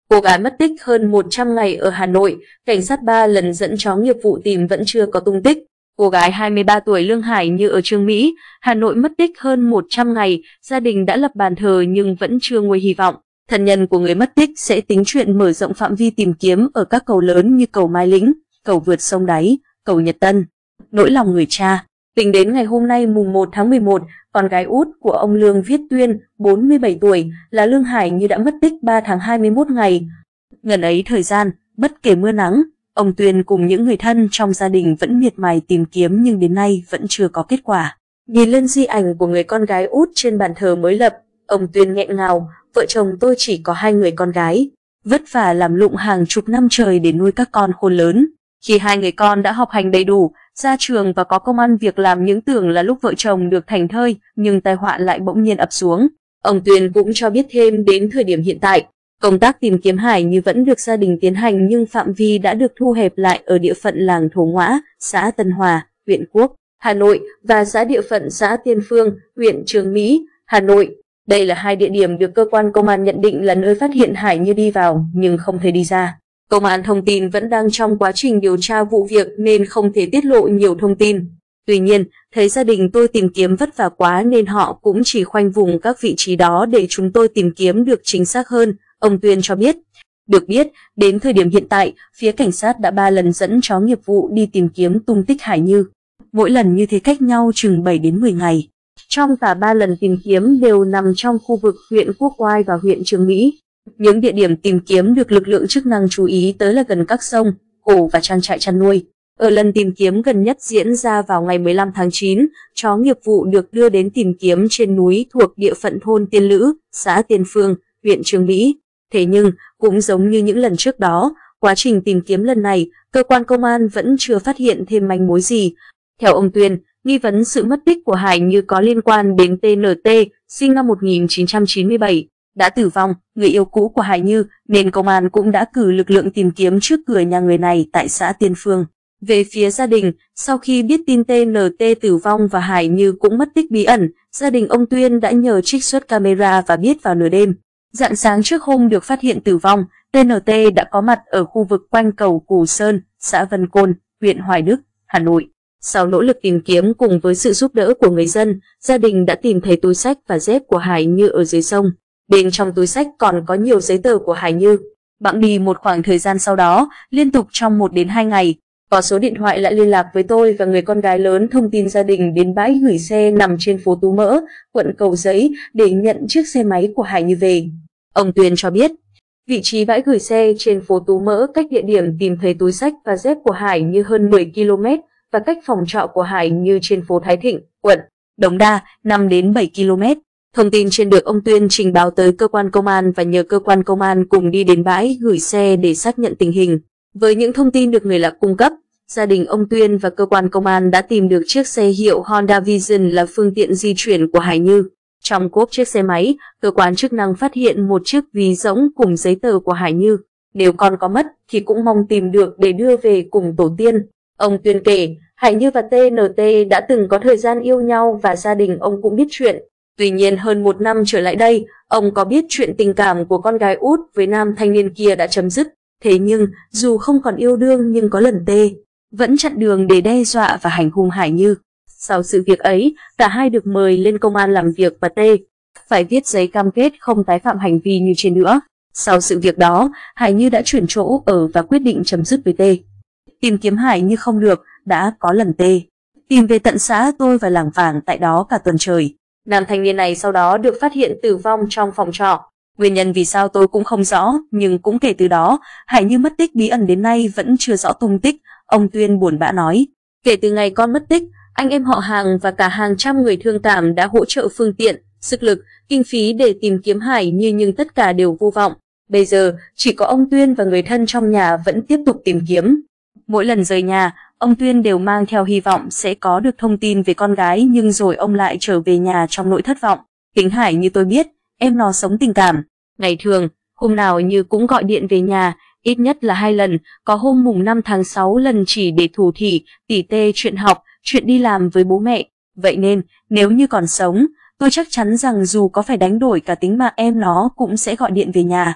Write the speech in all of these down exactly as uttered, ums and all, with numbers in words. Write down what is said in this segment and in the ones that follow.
Cô gái mất tích hơn một trăm ngày ở Hà Nội, cảnh sát ba lần dẫn chó nghiệp vụ tìm vẫn chưa có tung tích. Cô gái hai mươi ba tuổi Lương Hải Như ở Chương Mỹ, Hà Nội mất tích hơn một trăm ngày, gia đình đã lập bàn thờ nhưng vẫn chưa nguôi hy vọng. Thân nhân của người mất tích sẽ tính chuyện mở rộng phạm vi tìm kiếm ở các cầu lớn như cầu Mai Lĩnh, cầu vượt sông Đáy, cầu Nhật Tân. Nỗi lòng người cha. Tính đến ngày hôm nay mùng một tháng mười một, con gái út của ông Lương Viết Tuyên, bốn mươi bảy tuổi, là Lương Hải Như đã mất tích ba tháng hai mươi mốt ngày. Ngần ấy thời gian, bất kể mưa nắng, ông Tuyên cùng những người thân trong gia đình vẫn miệt mài tìm kiếm nhưng đến nay vẫn chưa có kết quả. Nhìn lên di ảnh của người con gái út trên bàn thờ mới lập, ông Tuyên nghẹn ngào, vợ chồng tôi chỉ có hai người con gái, vất vả làm lụng hàng chục năm trời để nuôi các con khôn lớn. Khi hai người con đã học hành đầy đủ, ra trường và có công ăn việc làm, những tưởng là lúc vợ chồng được thành thơi, nhưng tai họa lại bỗng nhiên ập xuống. Ông Tuyên cũng cho biết thêm đến thời điểm hiện tại, công tác tìm kiếm Hải Như vẫn được gia đình tiến hành nhưng phạm vi đã được thu hẹp lại ở địa phận làng Thổ Ngoã, xã Tân Hòa, huyện Quốc, Hà Nội và xã địa phận xã Tiên Phương, huyện Chương Mỹ, Hà Nội. Đây là hai địa điểm được cơ quan công an nhận định là nơi phát hiện Hải Như đi vào nhưng không thể đi ra. Công an thông tin vẫn đang trong quá trình điều tra vụ việc nên không thể tiết lộ nhiều thông tin. Tuy nhiên, thấy gia đình tôi tìm kiếm vất vả quá nên họ cũng chỉ khoanh vùng các vị trí đó để chúng tôi tìm kiếm được chính xác hơn, ông Tuyên cho biết. Được biết, đến thời điểm hiện tại, phía cảnh sát đã ba lần dẫn chó nghiệp vụ đi tìm kiếm tung tích Hải Như. Mỗi lần như thế cách nhau chừng bảy đến mười ngày. Trong cả ba lần tìm kiếm đều nằm trong khu vực huyện Quốc Oai và huyện Chương Mỹ. Những địa điểm tìm kiếm được lực lượng chức năng chú ý tới là gần các sông, hồ và trang trại chăn nuôi. Ở lần tìm kiếm gần nhất diễn ra vào ngày mười lăm tháng chín, chó nghiệp vụ được đưa đến tìm kiếm trên núi thuộc địa phận thôn Tiên Lữ, xã Tiên Phương, huyện Chương Mỹ. Thế nhưng, cũng giống như những lần trước đó, quá trình tìm kiếm lần này, cơ quan công an vẫn chưa phát hiện thêm manh mối gì. Theo ông Tuyên, nghi vấn sự mất tích của Hải Như có liên quan đến tê en tê, sinh năm một nghìn chín trăm chín mươi bảy, đã tử vong, người yêu cũ của Hải Như, nên công an cũng đã cử lực lượng tìm kiếm trước cửa nhà người này tại xã Tiên Phương. Về phía gia đình, sau khi biết tin tê en tê tử vong và Hải Như cũng mất tích bí ẩn, gia đình ông Tuyên đã nhờ trích xuất camera và biết vào nửa đêm. Rạng sáng trước hôm được phát hiện tử vong, tê en tê đã có mặt ở khu vực quanh cầu Củ Sơn, xã Vân Côn, huyện Hoài Đức, Hà Nội. Sau nỗ lực tìm kiếm cùng với sự giúp đỡ của người dân, gia đình đã tìm thấy túi xách và dép của Hải Như ở dưới sông. Bên trong túi xách còn có nhiều giấy tờ của Hải Như. Bẵng đi một khoảng thời gian sau đó, liên tục trong một đến hai ngày, có số điện thoại lại liên lạc với tôi và người con gái lớn thông tin gia đình đến bãi gửi xe nằm trên phố Tú Mỡ, quận Cầu Giấy để nhận chiếc xe máy của Hải Như về. Ông Tuyên cho biết, vị trí bãi gửi xe trên phố Tú Mỡ cách địa điểm tìm thấy túi xách và dép của Hải Như hơn mười ki lô mét và cách phòng trọ của Hải Như trên phố Thái Thịnh, quận Đống Đa năm đến bảy ki lô mét. Thông tin trên được ông Tuyên trình báo tới cơ quan công an và nhờ cơ quan công an cùng đi đến bãi gửi xe để xác nhận tình hình. Với những thông tin được người lạ cung cấp, gia đình ông Tuyên và cơ quan công an đã tìm được chiếc xe hiệu Honda Vision là phương tiện di chuyển của Hải Như. Trong cốp chiếc xe máy, cơ quan chức năng phát hiện một chiếc ví rỗng cùng giấy tờ của Hải Như. Nếu con có mất thì cũng mong tìm được để đưa về cùng tổ tiên. Ông Tuyên kể, Hải Như và tê en tê đã từng có thời gian yêu nhau và gia đình ông cũng biết chuyện. Tuy nhiên hơn một năm trở lại đây, ông có biết chuyện tình cảm của con gái út với nam thanh niên kia đã chấm dứt. Thế nhưng, dù không còn yêu đương nhưng có lần Tê vẫn chặn đường để đe dọa và hành hung Hải Như. Sau sự việc ấy, cả hai được mời lên công an làm việc và Tê phải viết giấy cam kết không tái phạm hành vi như trên nữa. Sau sự việc đó, Hải Như đã chuyển chỗ ở và quyết định chấm dứt với Tê. Tìm kiếm Hải Như không được, đã có lần Tê tìm về tận xã tôi và làng vàng tại đó cả tuần trời. Nam thanh niên này sau đó được phát hiện tử vong trong phòng trọ. Nguyên nhân vì sao tôi cũng không rõ, nhưng cũng kể từ đó, Hải Như mất tích bí ẩn đến nay vẫn chưa rõ tung tích, ông Tuyên buồn bã nói. Kể từ ngày con mất tích, anh em họ hàng và cả hàng trăm người thương cảm đã hỗ trợ phương tiện, sức lực, kinh phí để tìm kiếm Hải Như nhưng tất cả đều vô vọng. Bây giờ, chỉ có ông Tuyên và người thân trong nhà vẫn tiếp tục tìm kiếm. Mỗi lần rời nhà, ông Tuyên đều mang theo hy vọng sẽ có được thông tin về con gái nhưng rồi ông lại trở về nhà trong nỗi thất vọng. Tính Hải Như tôi biết, em nó sống tình cảm. Ngày thường, hôm nào Như cũng gọi điện về nhà, ít nhất là hai lần, có hôm mùng năm tháng sáu lần chỉ để thủ thỉ, tỉ tê chuyện học, chuyện đi làm với bố mẹ. Vậy nên, nếu Như còn sống, tôi chắc chắn rằng dù có phải đánh đổi cả tính mạng em nó cũng sẽ gọi điện về nhà.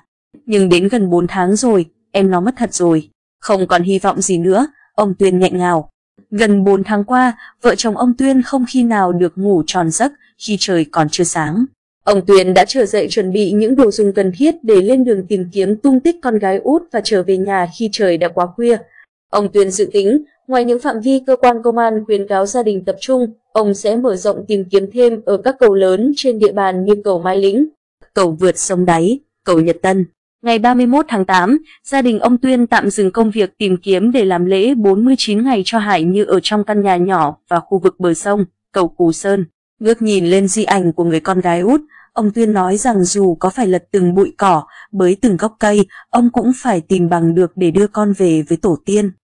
Nhưng đến gần bốn tháng rồi, em nó mất thật rồi. Không còn hy vọng gì nữa, ông Tuyên nghẹn ngào. Gần bốn tháng qua, vợ chồng ông Tuyên không khi nào được ngủ tròn giấc khi trời còn chưa sáng. Ông Tuyên đã trở dậy chuẩn bị những đồ dùng cần thiết để lên đường tìm kiếm tung tích con gái út và trở về nhà khi trời đã quá khuya. Ông Tuyên dự tính, ngoài những phạm vi cơ quan công an khuyến cáo gia đình tập trung, ông sẽ mở rộng tìm kiếm thêm ở các cầu lớn trên địa bàn như cầu Mai Lĩnh, cầu vượt sông Đáy, cầu Nhật Tân. Ngày ba mươi mốt tháng tám, gia đình ông Tuyên tạm dừng công việc tìm kiếm để làm lễ bốn mươi chín ngày cho Hải Như ở trong căn nhà nhỏ và khu vực bờ sông, cầu Cù Sơn. Ngước nhìn lên di ảnh của người con gái út, ông Tuyên nói rằng dù có phải lật từng bụi cỏ, bới từng gốc cây, ông cũng phải tìm bằng được để đưa con về với tổ tiên.